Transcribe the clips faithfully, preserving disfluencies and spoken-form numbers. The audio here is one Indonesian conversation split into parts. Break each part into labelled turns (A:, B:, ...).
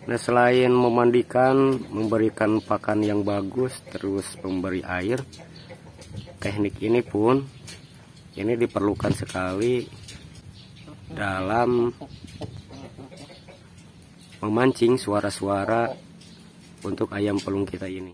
A: Nah, selain memandikan, memberikan pakan yang bagus, terus memberi air, teknik ini pun ini diperlukan sekali dalam memancing suara-suara untuk ayam pelung kita ini.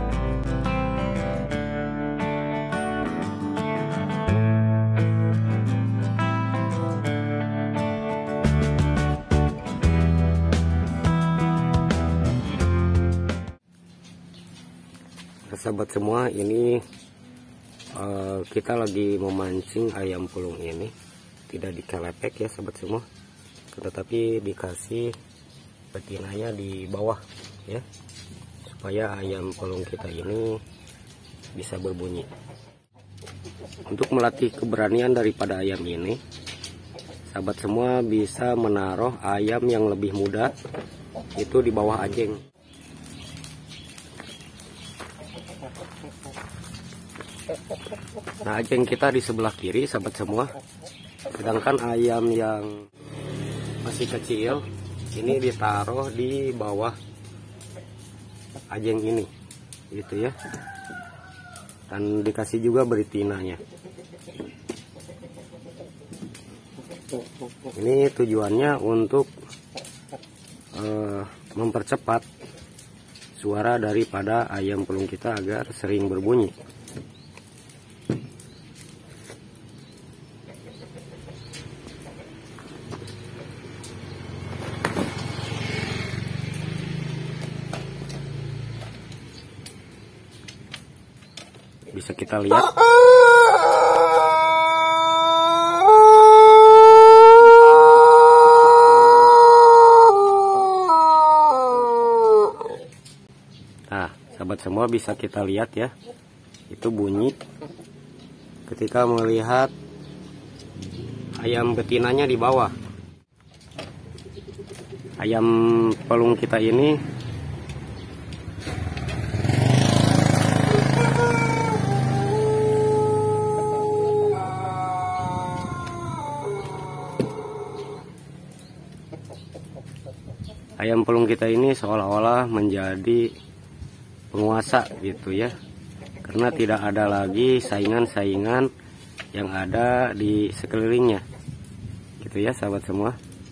A: Sahabat semua, ini uh, kita lagi memancing ayam pelung ini, tidak dikelepek ya sahabat semua, tetapi dikasih betinanya di bawah ya, supaya ayam pelung kita ini bisa berbunyi. Untuk melatih keberanian daripada ayam ini, sahabat semua bisa menaruh ayam yang lebih muda itu di bawah anjing. Nah, anjing kita di sebelah kiri sahabat semua, sedangkan ayam yang masih kecil ini ditaruh di bawah anjing ini gitu ya, dan dikasih juga betinanya. Ini tujuannya untuk uh, mempercepat suara daripada ayam pelung kita agar sering berbunyi. Bisa kita lihat nah sahabat semua, bisa kita lihat ya, itu bunyi ketika melihat ayam betinanya di bawah. Ayam pelung kita ini Ayam pelung kita ini seolah-olah menjadi penguasa gitu ya, karena tidak ada lagi saingan-saingan yang ada di sekelilingnya gitu ya sahabat semua.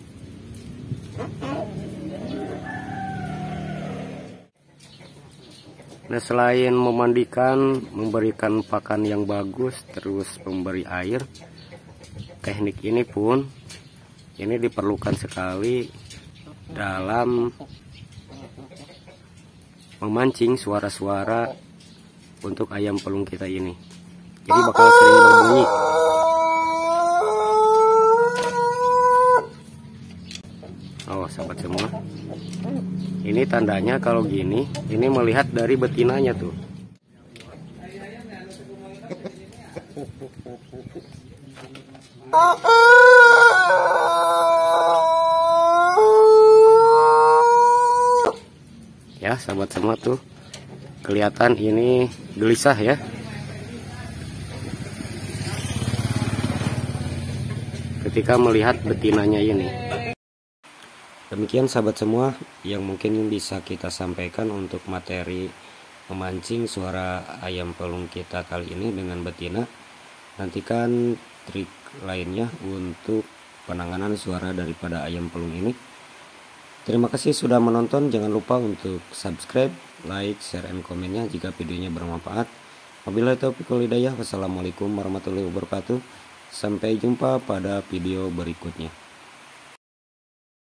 A: Nah, selain memandikan, memberikan pakan yang bagus, terus memberi air, teknik ini pun ini diperlukan sekali dalam memancing suara-suara untuk ayam pelung kita ini. Jadi bakal sering berbunyi. Oh sahabat semua, ini tandanya kalau gini, ini melihat dari betinanya tuh. Ya sahabat semua, tuh kelihatan ini gelisah ya. Ketika melihat betinanya ini. Demikian sahabat semua yang mungkin bisa kita sampaikan untuk materi memancing suara ayam pelung kita kali ini dengan betina. Nantikan trik lainnya untuk penanganan suara daripada ayam pelung ini. Terima kasih sudah menonton. Jangan lupa untuk subscribe, like, share, and komennya jika videonya bermanfaat. Wabillahi taufiq wal hidayah. Wassalamualaikum warahmatullahi wabarakatuh. Sampai jumpa pada video berikutnya.